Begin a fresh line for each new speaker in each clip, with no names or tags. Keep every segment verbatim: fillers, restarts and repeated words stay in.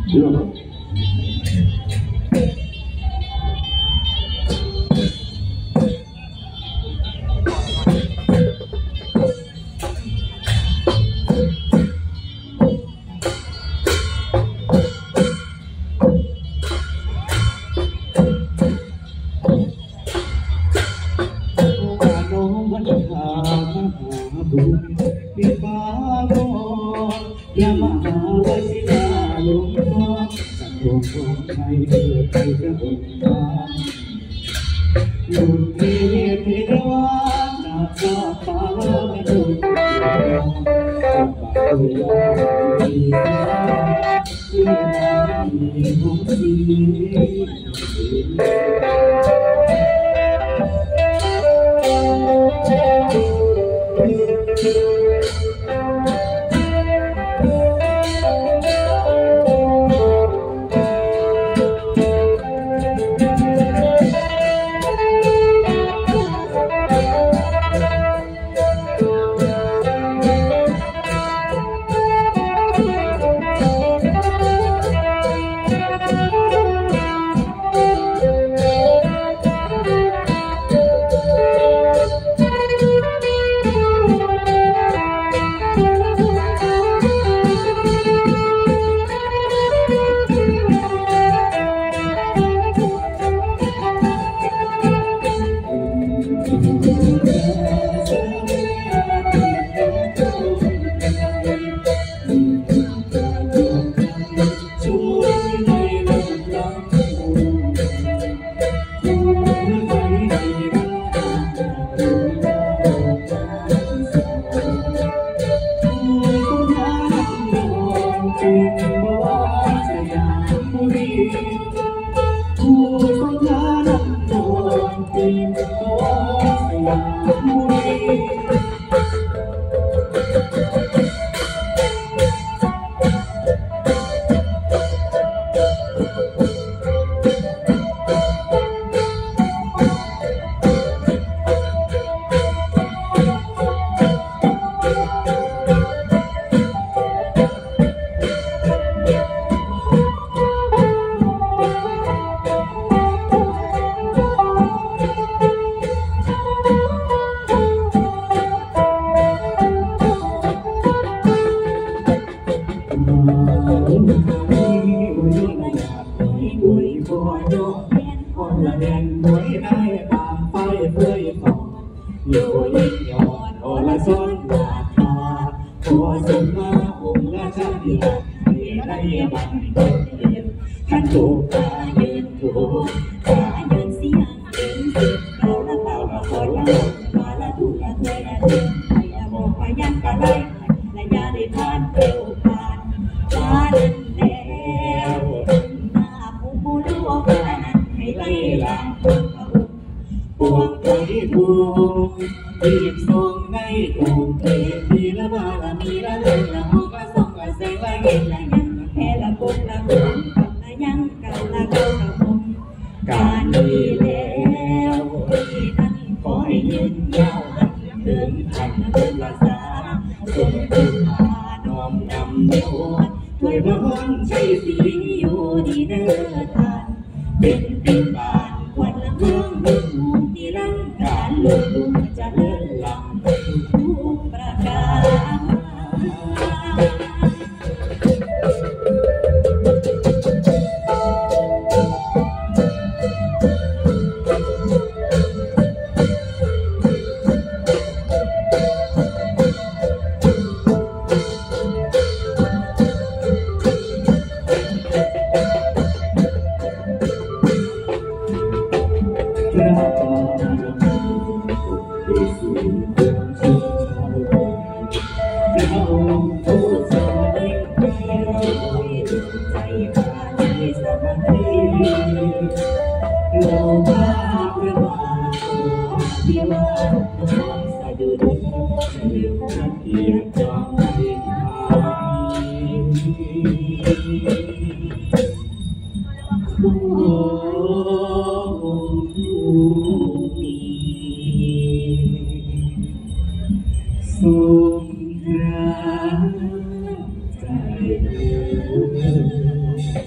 สงรักใจ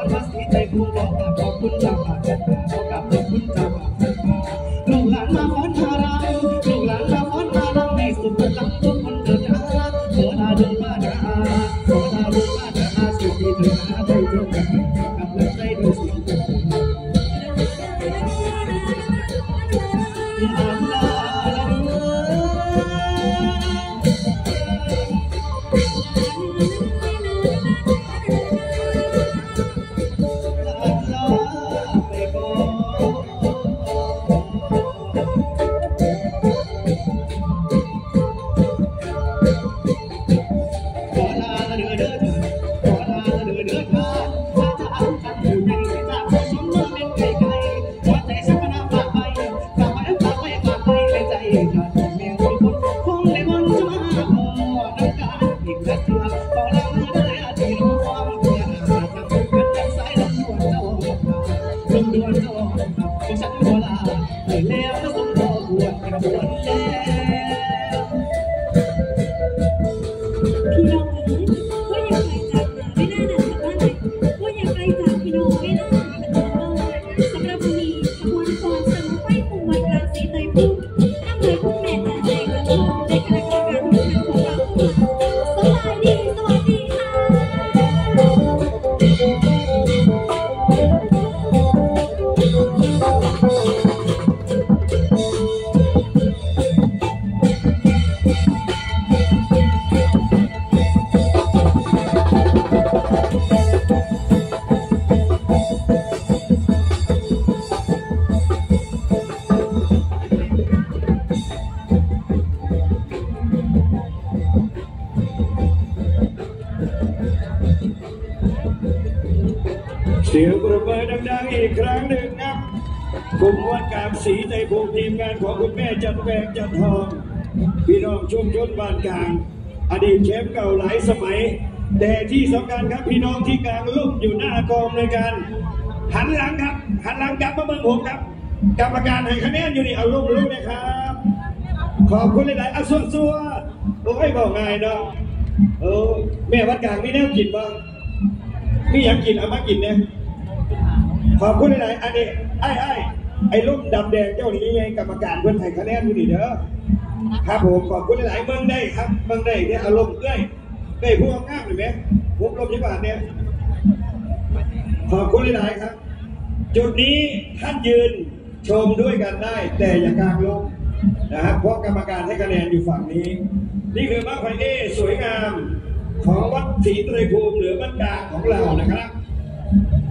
วัดศรีใจภูมิบอกกับขอบคุณเจ้าป่าเจ้าป่าบอกกับขอบคุณเจ้าป่าเจ้าป่าลูกหลานมาฟ้อนฮารำลูกหลานมาฟ้อนฮารำให้สุดพลังทุกคนเดินหน้าขอลาดูบ้านนาขอลาดูบ้านนาสุดที่เดินหน้าได้เจอกันกับเลิศได้ดูเสียง
เสียงปรบมือดังๆอีกครั้งหนึ่งครับกลุ่มวัดกาบศรีใจภูมิทีมงานของคุณแม่จันแวงจันทองพี่น้องชุมชนบ้านกลางอดีตแชมป์เก่าหลายสมัยแต่ที่สำคัญครับพี่น้องที่กลางลุ่มอยู่หน้ากองในการหันหลังครับหันหลังกลับมาเมืองผมครับกรรมการให้คะแนนอยู่นี่เอาลุ่มลุ่มนะครับขอบคุณหลายๆอ่ะส่วนส่วนโอ้ยบอกง่ายเนาะเออแม่วัดกลางมีแนวกินบ้างมีอยากกินเอามากินเนี่ยขอบคุณหลายๆอันนี้ไอ้ไอ้ไอ้ลุ่มดำแดงเจ้านี้ไงกรรมการเพื่อนให้คะแนนอยู่นี่เด้อครับผมขอบคุณหลายๆเมืองได้ครับเมืองได้เนี่ยอารมณ์เอ้ยเอ้ยพวกง่ามหรือไหมพวกลมยี่บาทเนี่ยขอบคุณหลายๆครับจุดนี้ท่านยืนชมด้วยกันได้แต่อย่ากางลมนะครับเพราะกรรมการให้คะแนนอยู่ฝั่งนี้นี่คือบ้างไฟเอ้สวยงามของวัดศรีไตรภูมิหรือบ้านกลางของเรานะครับ